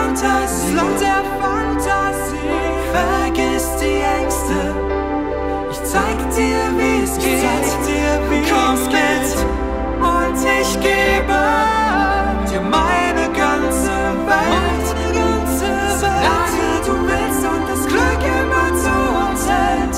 Fantasie. Vergiss die Ängste, ich zeig dir, wie es geht. Komm mit und ich gebe dir meine ganze Welt. Solange du willst und das Glück immer zu uns hält.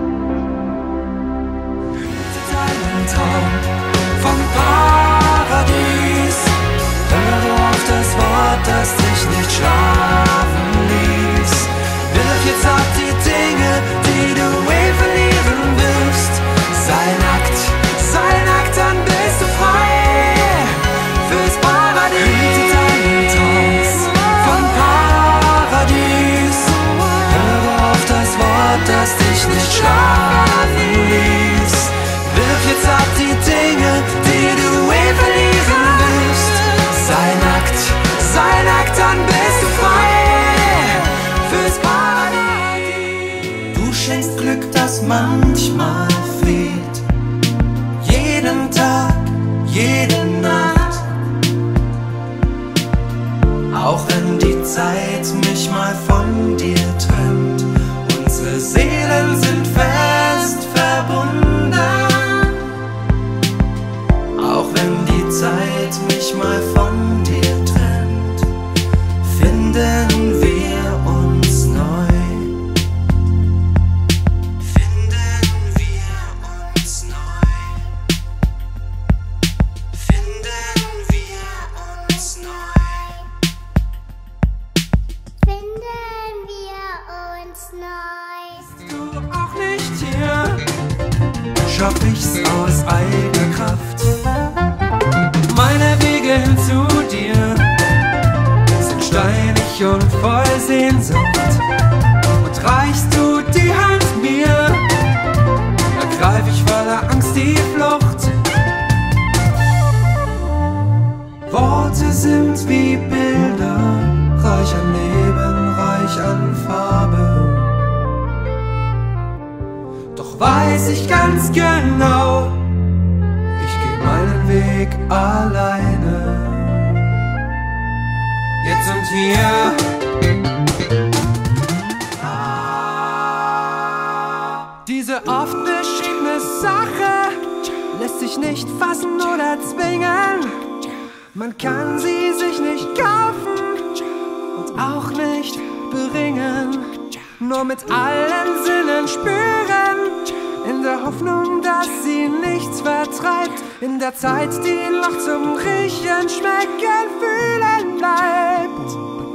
Deinen Traum vom Paradies. Höre auf das Wort, das dich nicht schlafen ließ. Wirf jetzt ab die Dinge, die du verlieren wirst. Sei nackt, dann bist du frei fürs Paradies. Deinen Traum vom Paradies. Höre auf das Wort, das dich nicht schlafen ließ. Wirf jetzt ab die Dinge, die du verlieren wirst. Sei nackt, dann bist du frei fürs Paradies. Du schenkst Glück, das manchmal fehlt. Jeden Tag, jede Nacht. Auch wenn die Zeit mich mal von dir trennt. Unsere Seelen sind fest verbunden. Auch wenn die Zeit mich mal von dir trennt, finden wir uns neu. Finden wir uns neu. Finden wir uns neu. Finden wir uns neu. Du auch nicht hier, schaff ich's aus eigener Kraft. Meine Wege hin zu dir sind steinig und voll Sehnsucht. Und reichst du die Hand mir, ergreif ich voller Angst die Flucht. Worte sind wie Bilder, reich an Leben, reich an Farbe. Doch weiß ich ganz genau, ich geh meinen Weg alleine. Jetzt und hier. Diese oft beschriebene Sache lässt sich nicht fassen oder zwingen. Man kann sie sich nicht kaufen und auch nicht beringen. Nur mit allen Sinnen spüren, in der Hoffnung, dass sie nichts vertreibt. In der Zeit, die noch zum Riechen, Schmecken, Fühlen bleibt.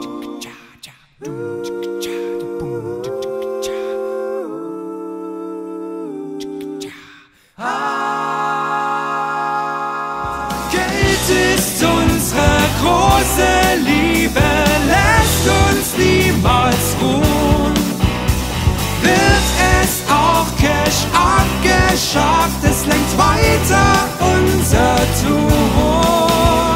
Geld ist unsere große Liebe, lässt uns niemals ruhen. Wird es auch Cash abgeschafft, es lenkt weiter unser Tun.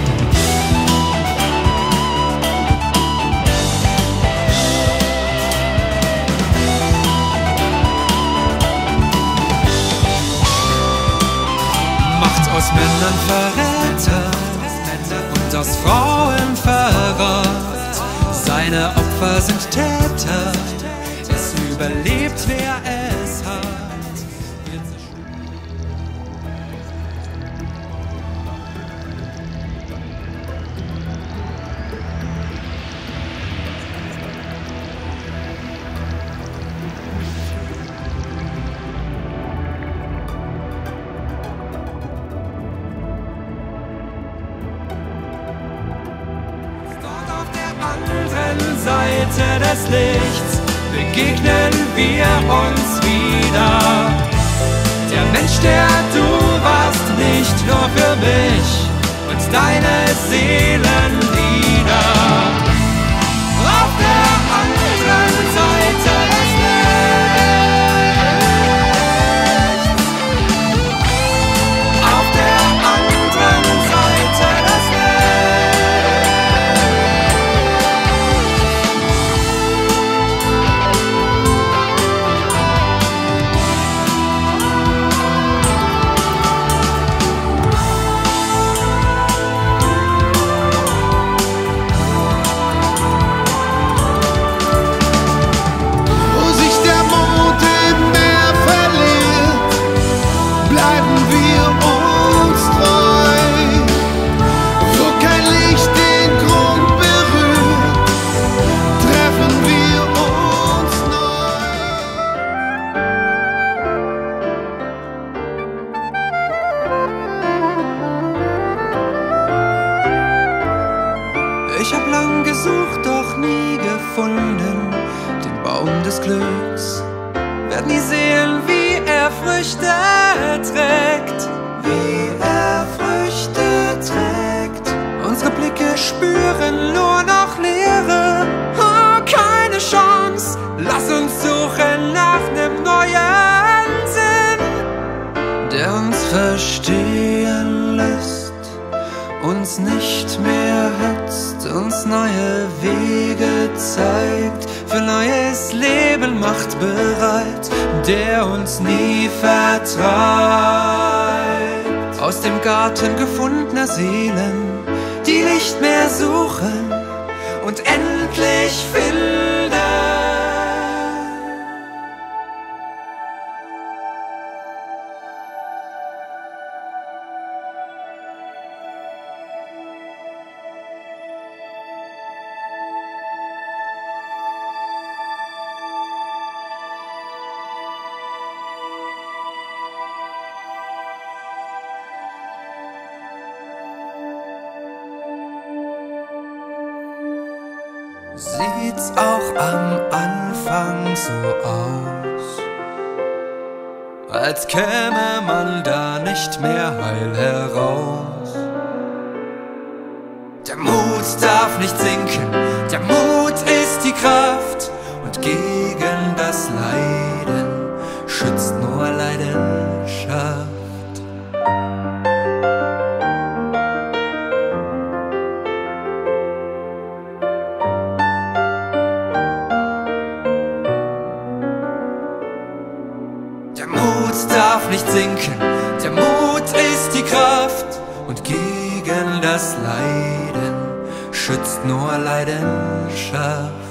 Macht aus Männern Verräter und aus Frauen Verrat. Seine Opfer sind Täter, es überlebt, wer es hat. Dort auf der anderen Seite des Lichts begegnen wir uns wieder. Der Mensch, der du warst, nicht nur für mich und deine Seelenlieder. Auf der anderen Seite des Lichts. Auf der anderen Seite des doch nie gefunden, den Baum des Glücks. Werd nie sehen, wie er Früchte trägt, wie er Früchte trägt. Unsere Blicke spüren nur noch Leere. Oh, keine Chance, lass uns suchen nach nem neuen Sinn, der uns verstehen lässt, uns nicht mehr hetzt, uns neue Wege zeigt, für neues Leben macht bereit, der uns nie vertreibt. Aus dem Garten gefundener Seelen, die nicht mehr suchen und endlich finden. Sieht's auch am Anfang so aus, als käme man da nicht mehr heil heraus. Der Mut darf nicht sinken, der Mut ist die Kraft, und gegen das Leiden schützt nur Leidenschaft. Der Mut darf nicht sinken, der Mut ist die Kraft, und gegen das Leiden schützt nur Leidenschaft.